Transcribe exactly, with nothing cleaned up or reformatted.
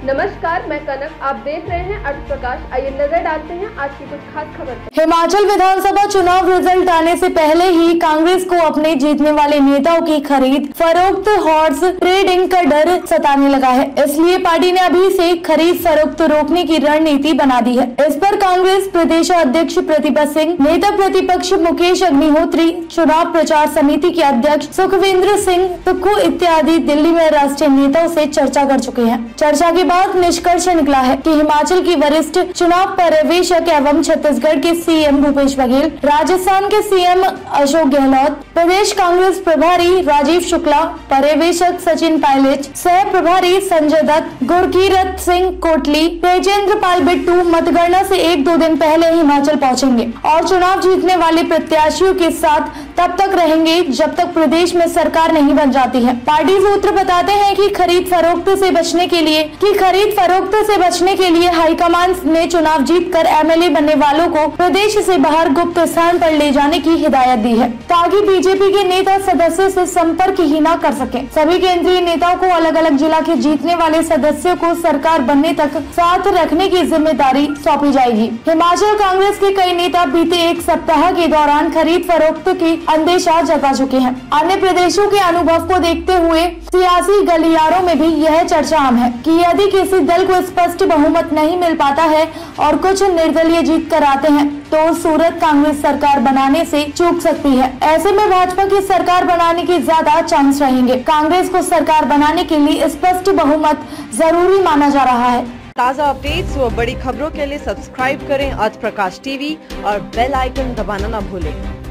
नमस्कार, मैं कनक। आप देख रहे हैं अर्थ प्रकाश। आइए नजर डालते हैं आज की कुछ खास खबर पर। हिमाचल विधानसभा चुनाव रिजल्ट आने से पहले ही कांग्रेस को अपने जीतने वाले नेताओं की खरीद फरोख्त हॉर्स ट्रेडिंग का डर सताने लगा है। इसलिए पार्टी ने अभी से खरीद फरोख्त रोकने की रणनीति बना दी है। इस पर कांग्रेस प्रदेश अध्यक्ष प्रतिभा सिंह, नेता प्रतिपक्ष मुकेश अग्निहोत्री, चुनाव प्रचार समिति के अध्यक्ष सुखविंदर सिंह तुक्कू इत्यादि दिल्ली में राष्ट्रीय नेताओं से चर्चा कर चुके हैं। चर्चा के बाद निष्कर्ष निकला है कि हिमाचल की वरिष्ठ चुनाव पर्यवेक्षक एवं छत्तीसगढ़ के सीएम भूपेश बघेल, राजस्थान के सीएम अशोक गहलोत, प्रदेश कांग्रेस प्रभारी राजीव शुक्ला, पर्यवेक्षक सचिन पायलट, सह प्रभारी संजय दत्त, गुरकीरत सिंह कोटली, तेजेंद्र पाल बिट्टू मतगणना से एक दो दिन पहले हिमाचल पहुंचेंगे और चुनाव जीतने वाले प्रत्याशियों के साथ तब तक रहेंगे जब तक प्रदेश में सरकार नहीं बन जाती है। पार्टी सूत्र बताते हैं कि खरीद फरोख्त से बचने के लिए कि खरीद फरोख्त से बचने के लिए हाईकमान ने चुनाव जीतकर एमएलए बनने वालों को प्रदेश से बाहर गुप्त स्थान पर ले जाने की हिदायत दी है, ताकि बीजेपी के नेता सदस्यों से संपर्क ही न कर सके। सभी केंद्रीय नेताओं को अलग अलग जिला के जीतने वाले सदस्यों को सरकार बनने तक साथ रखने की जिम्मेदारी सौंपी जाएगी। हिमाचल कांग्रेस के कई नेता बीते एक सप्ताह के दौरान खरीद फरोख्त की अंदेशा जता चुके हैं। अन्य प्रदेशों के अनुभव को देखते हुए सियासी गलियारों में भी यह चर्चा आम है कि यदि किसी दल को स्पष्ट बहुमत नहीं मिल पाता है और कुछ निर्दलीय जीत कर आते हैं तो सूरत कांग्रेस सरकार बनाने से चूक सकती है। ऐसे में भाजपा की सरकार बनाने के ज्यादा चांस रहेंगे। कांग्रेस को सरकार बनाने के लिए स्पष्ट बहुमत जरूरी माना जा रहा है। ताज़ा अपडेट्स व बड़ी खबरों के लिए सब्सक्राइब करें आज प्रकाश टीवी और बेल आइकन दबाना न भूलें।